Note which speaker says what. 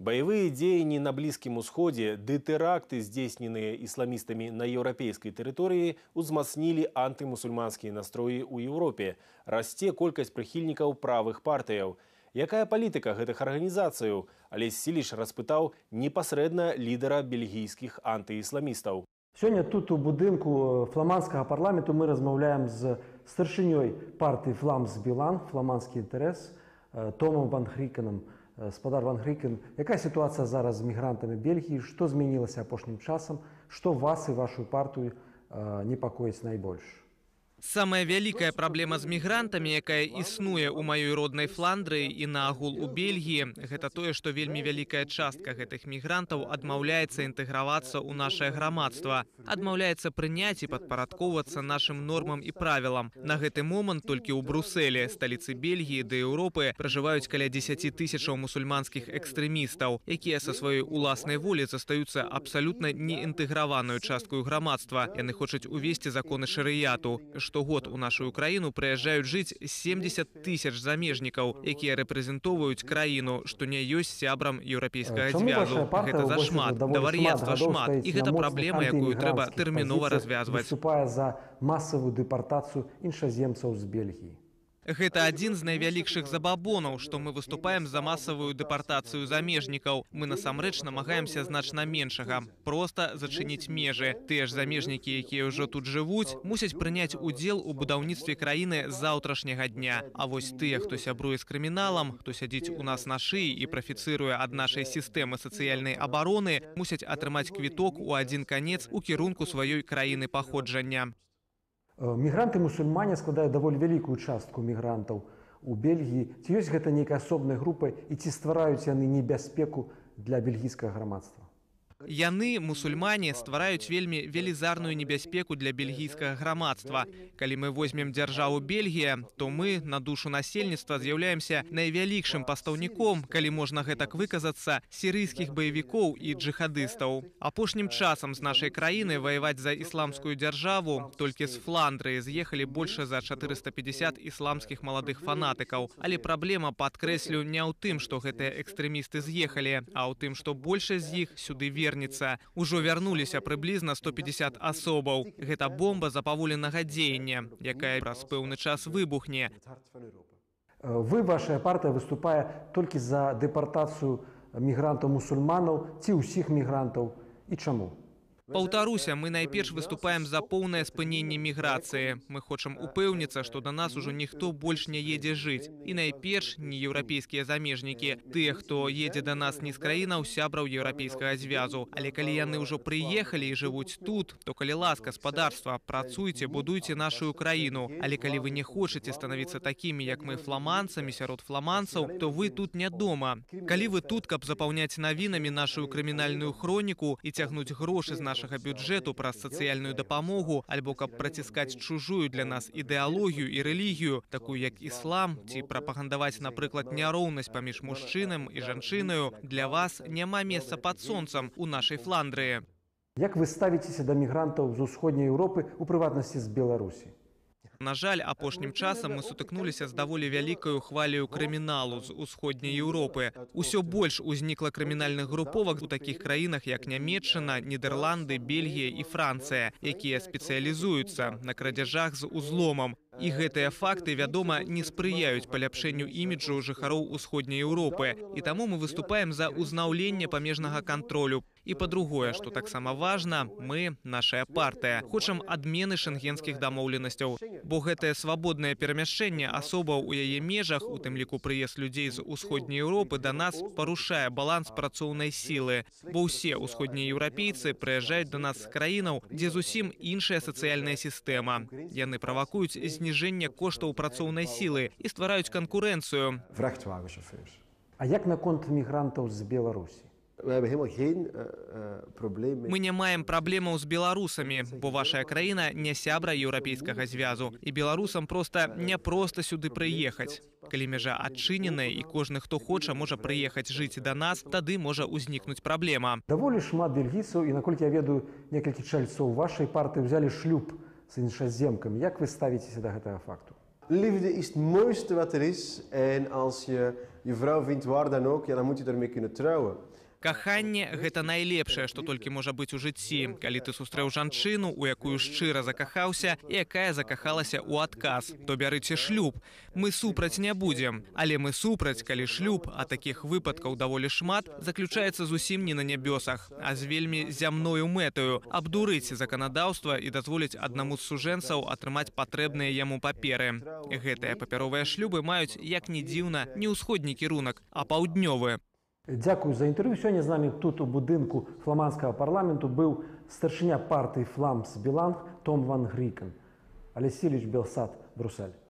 Speaker 1: Боевые дзеянні на Близкім Усходе ды тэракты, здзейсненыя ісламістамі на еўрапейскай тэрыторыі, узмацнілі антымусульманскія настроі ў Еўропе. Расце колькасць прыхільнікаў правых партыяў. Якая палітыка гэтых арганізацыяў? Алесь Сіліш распытаў непасрэдна лідара бельгійскіх антыісламістаў.
Speaker 2: Сёння тут у будынку фламандскага парламенту мы размаўляем з старшынёй партыі Фламс Білан, фламандскі інтарэс, Томом Ван Грікенам. Спадар Ван Грікен, якая ситуація зараз з мігрантами Бельгії, що змінилося апошнім часом, що вас і вашу партію непокоїть найбільше?
Speaker 3: Самая вялікая праблема з мігрантамі, якая існуе ў маёй роднай Фландрыі і наогул у Бельгіі, гэта тое, што вельмі вялікая частка гэтых мігрантаў адмаўляецца інтэгравацца ў нашае грамадства, адмаўляецца прыняць і падпарадкоўвацца нашым нормам і правілам. На гэты момант толькі ў Брусэле, сталіцы Бельгіі ды Еўропы, пражываюць каля 10 тысячаў мусульманскіх экстрэмістаў, якія са сваёй уласнай волі застаюцца абсалютна неінтэграваную часткаю грамадства. Яны хочуць увесці законы шарыяту. Штогод у нашу краіну прыязджаюць жыць 70 тысяч замежнікаў, якія рэпрэзентоўваюць краіну, што не ёсць сябрам еўрапейскага звязу. Гэта зашмат, да вар'яцтва шмат. І гэта праблема, якую трэба тэрмінова развязваць.
Speaker 2: Выступае за масавую дэпартацыю іншаземцаў з Бельгіі.
Speaker 3: Гэта адзін з найвялікшых забабонаў, што мы выступаем за масавую дэпартацыю замежнікаў. Мы насамрэч намагаемся значна меншага. Проста зачыніць межы. Тыя ж замежнікі, якія ўжо тут жывуць, мусяць прыняць удзел у будаўніцтве краіны з заўтрашняга дня. А вось тыя, хто сябруе з крыміналам, хто сядзіць у нас на шыі і прафіцыруе ад нашай сістэмы сацыяльнай абароны, мусяць атрымаць квіток у адзін канец у кірунку сваёй краіны паходжання.
Speaker 2: Мігранты-мусульмане складаюць даволі вялікую частку мігрантаў у Бельгіі. Ці ёсць гэта нейкай асобнай групай і ці ствараюць яны небяспеку для бельгійскага грамадства?
Speaker 3: Яны, мусульмане, ствараюць вельмі велізарную небяспеку для бельгійскага грамадства. Калі мы возьмем дзяржаву Бельгія, то мы на душу насельніцтва з'яўляемся найвялікшым пастаўніком, калі можна гэтак выказацца, сірыйскіх баевікоў і джихадыстаў. Апошнім часам з нашай краіны ваяваць за ісламскую дзяржаву толькі з Фландрыі з'ехалі больш за 450 ісламскіх маладых фанатыкаў. Але праблема, падкрэслю, не ў тым, што гэтыя экстрэмісты з'ехалі, а ў тым, што большасць з іх сюды вернецца. Ужо вярнуліся прыблізна 150 асобаў. Гэта бомба запаволенага дзеяння, якая праз пэўны час выбухне.
Speaker 2: Вы, вашая партыя, выступае толькі за дэпартацыю мігрантаў-мусульманаў ці ўсіх мігрантаў. І чаму?
Speaker 3: Паўтаруся, мы найперш выступаем за поўнае спыненне міграцыі. Мы хочам упэўніцца, што да нас ужо ніхто больш не едзе жыць. І найперш не еўрапейскія замежнікі. Тыя, хто едзе да нас не з краінаў сябраў еўрапейскага звязу. Але калі яны ўжо прыехалі і жывуць тут, то калі ласка, спадарства, працуйце, будуйце нашу краіну. Але калі вы не хочаце станавіцца такімі, як мы, фламандцамі сярод фламандцаў, то вы тут не дома. Калі вы тут, каб запаўняць навінамі нашу крымінальную хроніку і цягнуць грошы з нашага бюджэту праз сацыяльную дапамогу, альбо каб праціскаць чужую для нас ідэалогію і рэлігію, такую як іслам, ці прапагандаваць, напрыклад, няроўнасць паміж мужчынам і жанчынаю, для вас няма месца пад сонцам у нашай Фландрыі.
Speaker 2: Як вы ставіцеся да мігрантаў з усходняй Еўропы, у прыватнасці з Беларусі?
Speaker 3: На жаль, апошнім часам мы сутыкнуліся з даволі вялікаю хваляю крыміналу з усходняй Еўропы. Усё больш узнікла крымінальных груповак у такіх краінах, як Нямецчына, Нідерланды, Бельгія і Францыя, якія спецыялізуюцца на крадзяжах з узломам. І гэтыя факты, вядома, не спрыяюць паляпшэнню іміджу жыхароў усходняй Еўропы. І таму мы выступаем за ўзнаўленне памежнага кантролю. І па-другое, што таксама важна, мы, нашая партыя, хочам адмены шэнгенскіх дамоўленасцяў. Бо гэтае свабоднае перамяшчэнне асобаў у яе межах, у тым ліку прыезд людзей з усходняй Еўропы, да нас парушае баланс працоўнай сілы. Бо ўсе усходнееўрапейцы прыязджаюць да нас з краінаў, дзе зусім іншая сацыяльная сістэма. Яны правакуюць зніжэнне коштаў працоўнай сілы і ствараюць канкурэнцыю.
Speaker 2: А як наконт мігрантаў з Беларусі?
Speaker 3: Мы не маем праблемаў з беларусамі, бо вашая краіна не сябра еўрапейскага звязу. І беларусам не проста сюды прыехаць. Калі мяжа адчыненая і кожны, хто хоча, можа прыехаць жыць да нас, тады можа ўзнікнуць праблема.
Speaker 2: Даволі шмат бельгійцаў, і, наколькі я ведаю, некалькі чальцоў вашай партыі ўзялі шлюб з іншаземкамі. Як вы ставіцеся да гэтага факту?
Speaker 4: Liefde is het mooiste wat er is. En als je je vrouw vindt waar dan ook, ja, dan moet je ermee kunnen trouwen.
Speaker 3: Каханне – гэта найлепшае, што толькі можа быць у жыцці. Калі ты сустрэў жанчыну, у якую шчыра закахаўся, і якая закахалася ў адказ, то бярыце шлюб. Мы супраць не будзем. Але мы супраць, калі шлюб, а такіх выпадкаў даволі шмат, заключаецца зусім не на нябёсах, а з вельмі зямною мэтаю – абдурыць заканадаўства і дазволіць аднаму з сужэнцаў атрымаць патрэбныя яму паперы. Гэтыя папяровыя шлюбы маюць, як ні дзіўна, не ўсходні кірунак, а паўднёвы.
Speaker 2: Дякую за інтерв'ю. Сьогодні з нами тут у будинку фламандського парламенту був старшиня партії Фламс Біланг Том Ван Грікен. Олесь Сіліч, Белсат, Брюссель.